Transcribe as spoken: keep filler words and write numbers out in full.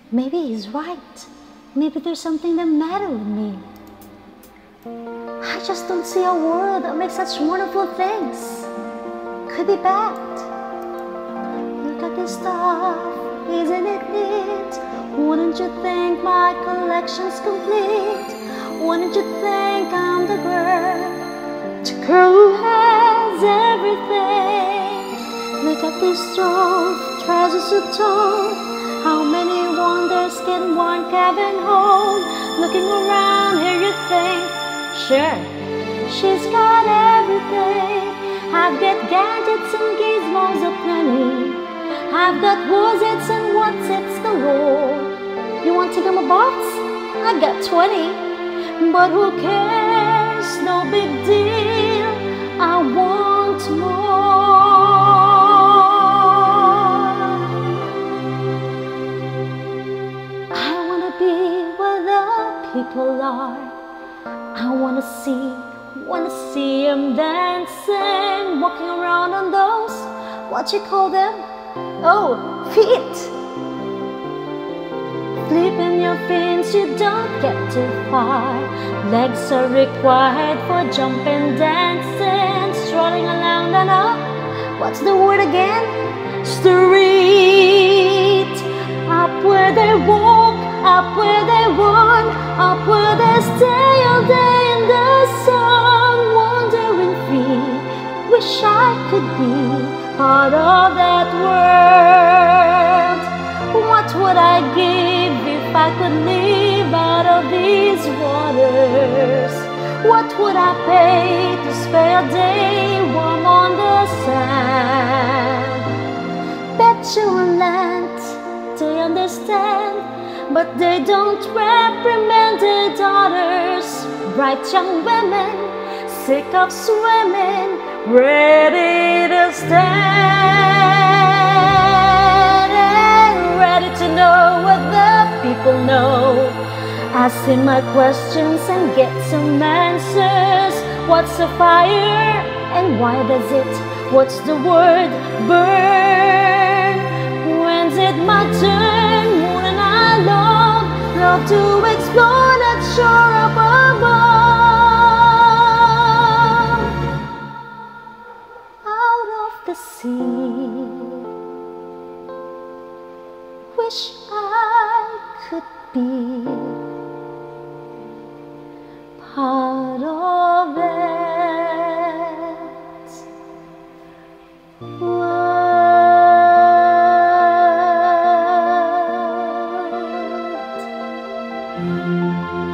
Maybe he's right. Maybe there's something the matter with me. I just don't see a world that makes such wonderful things. Could be bad. Look at this stuff, isn't it neat? Wouldn't you think my collection's complete? Wouldn't you think I'm the girl, the girl who has everything? Look at this trove, treasures so told. How many wonders can one cabin hold? Looking around here you think, sure, she's got everything. I've got gadgets and gizmos aplenty. I've got what's-its and what's-its galore. You want to go box? I got twenty. But who cares? No big deal. I want more. I wanna be where the people are. I wanna see, wanna see them dancing, walking around on those, what you call them? Oh, feet. Flipping your fins, you don't get too far. Legs are required for jumping, dancing, strolling along the no, what's the word again? Street. Up where they walk, up where they run, up where they stay all day in the sun, wandering free. Wish I could be part of that world. What would I give if I could live out of these waters? What would I pay to spend a day warm on the sand? Bet you on land, they understand, but they don't reprimand their daughters. Bright young women, sick of swimming, ready to stand and ready to know what the people know. Asking my questions and get some answers. What's a fire and why does it? What's the word burn? When's it my turn? Wouldn't I love, love to explore that shore up above? Out of the sea, wish I could be part of it. World.